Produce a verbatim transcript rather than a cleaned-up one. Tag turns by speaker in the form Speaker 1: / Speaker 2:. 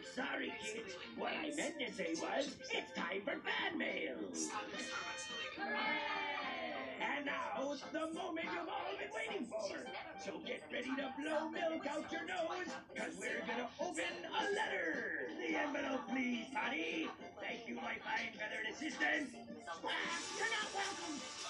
Speaker 1: Sorry, kids. What I meant to say was, it's time for fan mail. And now, the moment you've all been waiting for. So get ready to blow milk out your nose, because we're going to open a letter. The envelope, please, Toddy. Thank you, my fine feathered assistant. Ah, you're not welcome.